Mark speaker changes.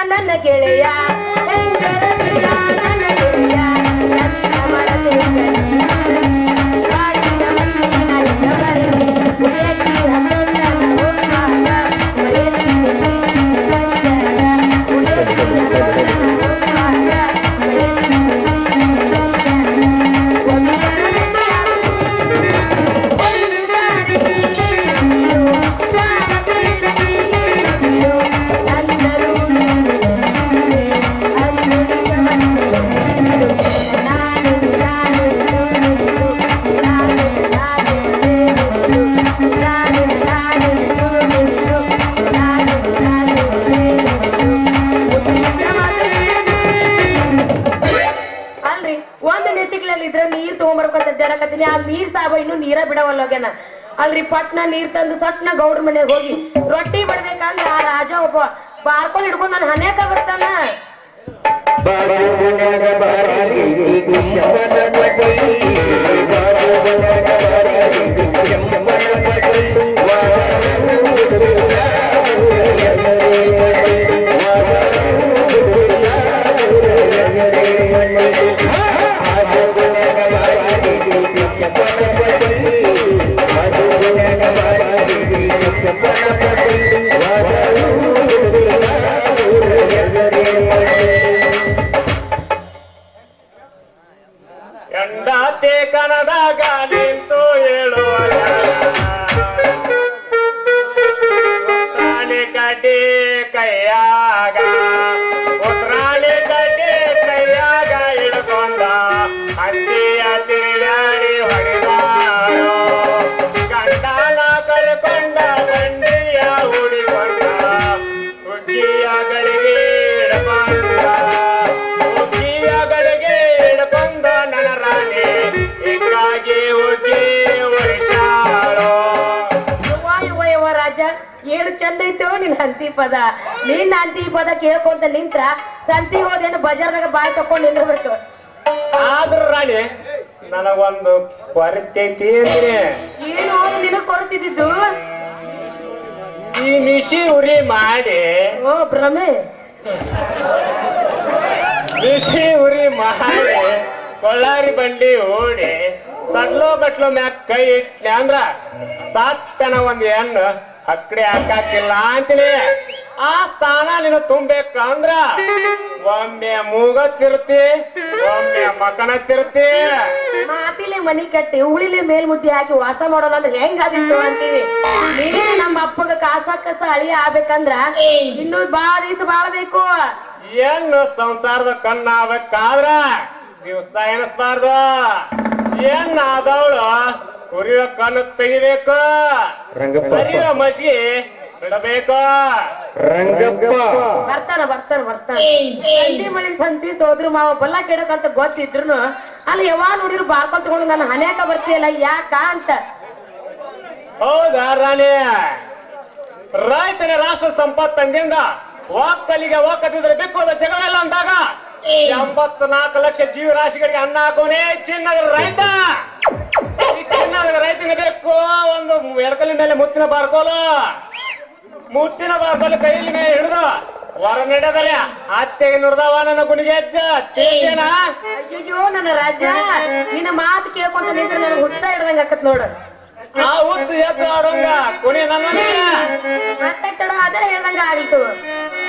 Speaker 1: ನನ್ನ ಗೆಳೆಯ ಹೆಂಗರದಿಯ ನನ್ನ ಗೆಳೆಯ ನನ್ನ ಮನಸ್ಸಿನ ಬಾಳಿನ ಮನಸ್ಸಿನ ಬರಲಿ ಉಯಸಿ ಹಬ್ಬದ ಹೋಗುವಾಗ ಉಯಸಿ ಆ ನೀರ್ ಸಾಬ ಇನ್ನು ನೀರ ಬಿಡವಲ್ಲೋಗ್ಯಾನ ಅಲ್ರಿ ಪಟ್ನ ನೀರ್ ತಂದು ಸಟ್ನ ಗೌಡ್ರ ಮನೆಗೆ ಹೋಗಿ ರೊಟ್ಟಿ ಬಡ್ಬೇಕಂದ್ರೆ ಆ ರಾಜ ಒಬ್ಬ ಬಾರ್ಕೊಂಡ್ ಹಿಡ್ಕೊಂಡ್ ನಾನು ಹನೇಕ ಬರ್ತಾನ
Speaker 2: ಎಂಡಾತೆ ಕನದಾಗ ನಿಂತು ಹೇಳುವ ಉತ್ರಾಣಿ ಕಡ್ಡಿ ಕೈಯಾಗ ಉತ್ರಾಣಿ ಕಡ್ಡಿ ಕೈಯಾಗ ಹಿಡ್ಕೊಂಡ ಹಂದಿಯ ತಿರುಗಾಡಿ ಹೊಡೆದಾಳು ಗಂಡನ ಕರ್ಕೊಂಡ ಬಂಡಿಯ ಹುಡಿಕೊಂಡ ಹುಗ್ಗಿಯ ಗಳಿಗೆ ಹಿಡ್ಕೊಂಡ ಹುಗ್ಗಿಯ ಗಳಿಗೆ ಹಿಡ್ಕೊಂಡ ನನ್ನ ರಾಣಿ ಹೀಗಾಗಿ ಹುಗ್ಗಿ ಉಳಿಸಾಳು.
Speaker 1: ಯುವ ರಾಜ ಏನು ಚಂದ ಐತೋ ನಿನ್ ಹಂತಿ ಪದ ನಿನ್ನ ಹಂತಿ ಪದ ಕೇಳ್ಕೊಂತ ನಿಂತ್ರ ಸಂತಿ ಹೋದೇನು ಬಜಾರ್ದಾಗ ಬಾಯ್ ತಕೊಂಡ್ ನಿಂದಿರ್ಬೇಕು.
Speaker 2: ಆದ್ರ ರಾಣಿ ನನಗೊಂದು ಕೊರತೈತಿ ಅಂದ್ರೆ
Speaker 1: ಏನು ನಿನಗ್ ಕೊರತಿದ್ದು
Speaker 2: ಈ ಮಿಷಿ ಉರಿ ಮಾಡಿ
Speaker 1: ಓ ಭ್ರಮೆ
Speaker 2: ಬಿಸಿ ಉರಿ ಮಾಡಿ ಕೊಳ್ಳಾರಿ ಬಂಡಿ ಓಡಿ ಸಡ್ಲೋ ಬಟ್ಲೋ ಮ್ಯಾಗ ಕೈ ಇಟ್ನೆ ಅಂದ್ರ ಸಾತ್ತನ ಒಂದ್ ಹೆಣ್ಣು ಅಕ್ಕಡೆ ಹಾಕಾಕಿಲ್ಲ ಅಂತೀನಿ. ಆ ಸ್ಥಾನ ನೀನು ತುಂಬೇಕಂದ್ರ ಒಮ್ಮೆ ಮೂಗತ್ತಿರ್ತಿ ಒಮ್ಮೆ ಮಕನತ್ತಿರ್ತಿ.
Speaker 1: ಮಾತಿಲೆ ಮನಿ ಕಟ್ಟಿ ಉಳಿಲೆ ಮೇಲ್ ಮುದ್ದೆ ಹಾಕಿ ವಾಸ ಮಾಡೋಣ ಅಂದ್ರೆ ಹೆಂಗಾದಿತ್ತು ಅಂತೀವಿ. ನೀನೇ ನಮ್ಮ ಅಪ್ಪಗ ಕಾಸ ಕಸ ಅಳಿಯ ಆಗ್ಬೇಕಂದ್ರ ಇನ್ನು ಬಾಳ ದಿವಸ ಬಾಳ್ಬೇಕು.
Speaker 2: ಏನು ಸಂಸಾರದ ಕಣ್ಣ ಆಗ್ಬೇಕಾದ್ರ ದಿವಸ ಎನಿಸ್ಬಾರ್ದು. ಏನ್ ಆದವಳು ಕುರಿಯೋ ಕಣ್ಣು ತೆಗಿಬೇಕು, ಕರಿಯೋ ಮಸಿಗೆ ಬಿಡಬೇಕು.
Speaker 1: ಬರ್ತಾನ ಬರ್ತಾನ ಬರ್ತಾನ ಸಂಜೆ ಮಳಿ ಸಂತಿ ಸೋದ್ರ ಮಾವ ಬಲ್ಲ ಕೆಡಕಂತ ಗೊತ್ತಿದ್ರು ಅಲ್ಲಿ ಯಾವಾಗ ನೋಡಿದ್ರು ಬಾರ್ಕೊಂಡ್ ತಗೊಂಡು ನಾನು ಹನ್ಯಾಕ ಬರ್ತೀಯಲ್ಲ ಯಾಕ ಅಂತ.
Speaker 2: ಹೌದಾ ರಾಣಿ, ರೈತನ ರಾಷ್ಟ್ರ ಸಂಪತ್ತಂದಿಂದ ಒಕ್ಕಲಿಗೆ ಒಕ್ಕದಿದ್ರೆ ಬಿಕ್ಕೋದ ಜಗವೆಲ್ಲ ಅಂದಾಗ 84 ಲಕ್ಷ ಜೀವರಾಶಿಗಳಿಗೆ ಅನ್ನ ಹಾಕೋನೇ ಚಿನ್ನದ ರೈತ. ಈ ಚಿನ್ನದ ರೈತನಿಗೆ ಬೇಕು ಒಂದು ಎಡಕಲಿ ಮೇಲೆ ಮುತ್ತಿನ ಬಾರ್ಕೋಲು, ಮುತ್ತಿನ ಬಾರ್ಕೋಲು ಕೈಲಿ ಮೇಲೆ ಹಿಡಿದು ಹೊರ ನಡೆದರೆ ಅತ್ತೆಗೆ ನುಡ್ದವ ನನ್ನ ಗುಣಿಗೆ ಹೆಚ್ಚ ತೇಜೇನ.
Speaker 1: ಅಯ್ಯೋ ನನ್ನ ರಾಜ, ನಿನ್ನ ಮಾತು ಕೇಳ್ಕೊಂತ ನಿಂತ್ರೆ ನನಗೆ ಹುಚ್ಚ ಹಿಡ್ದಂಗ ಆಕತ್ ನೋಡು.
Speaker 2: ಆ ಹುಚ್ಚು ಎದ್ದು ಆಡೋಂಗ ಕುಣಿ ನನ್ನ
Speaker 1: ಮತ್ತೆ ಅದರ ಹೇಳ್ದಂಗ ಆಡಿತು.